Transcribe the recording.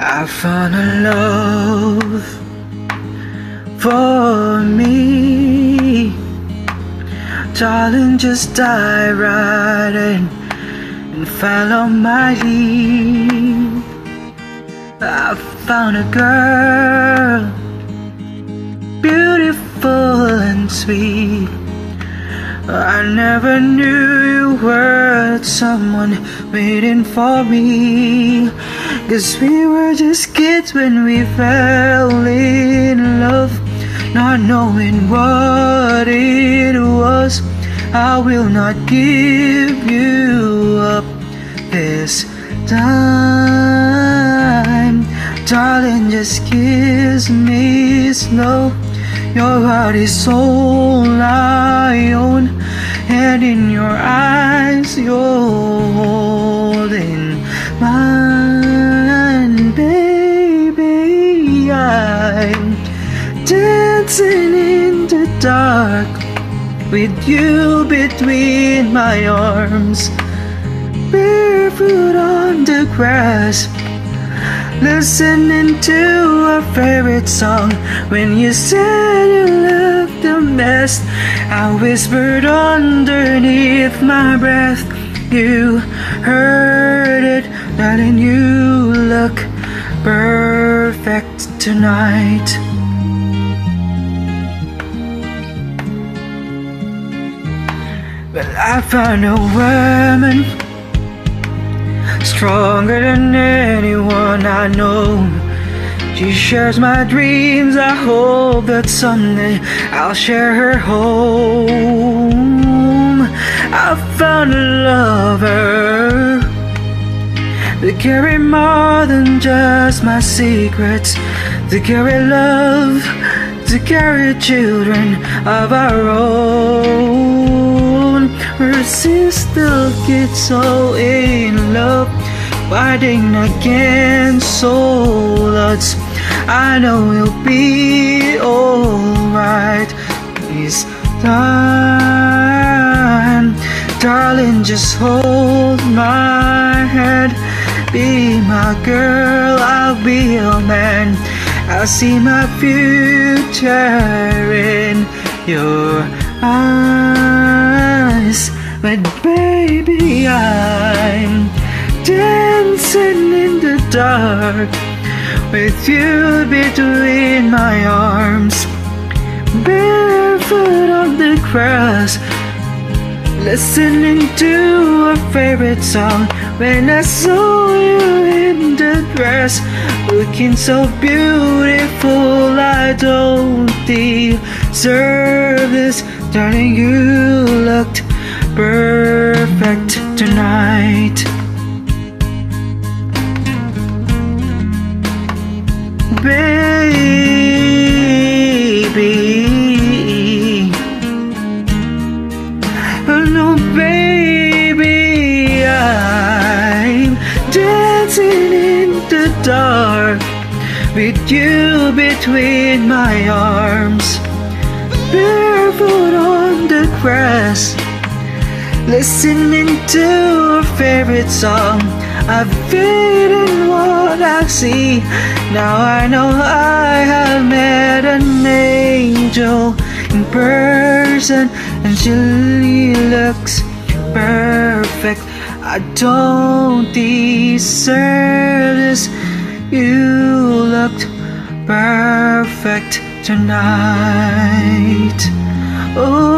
I found a love for me. Darling, just dive right in and follow my lead. I found a girl, beautiful and sweet. I never knew you were someone waiting for me. 'Cause we were just kids when we fell in love, not knowing what it was. I will not give you up this time. Darling, just kiss me slow. Your heart is all I own, and in your eyes you're holding mine, baby. I'm dancing in the dark with you between my arms, barefoot on the grass, listening to our favorite song. When you said you loved the best, I whispered underneath my breath. You heard it, darling, you look perfect tonight. But I found a woman stronger than anyone I know. She shares my dreams. I hope that someday I'll share her home. I found a lover to carry more than just my secrets, to carry love, to carry children of our own. We're still kids so in love, fighting against all odds. I know we'll be alright this time. Darling, just hold my hand. Be my girl, I'll be your man. I see my future in your eyes. But baby, I'm dancing in the dark with you between my arms, barefoot on the grass, listening to a favorite song. When I saw you in the dress, looking so beautiful, I don't deserve this. Darling, you looked perfect tonight. Baby, oh no, baby, I'm dancing in the dark with you between my arms, barefoot on the grass, listening to a favorite song. I've in what I see. Now I know I have met an angel in person, and she looks perfect. I don't deserve this. You looked perfect tonight. Oh,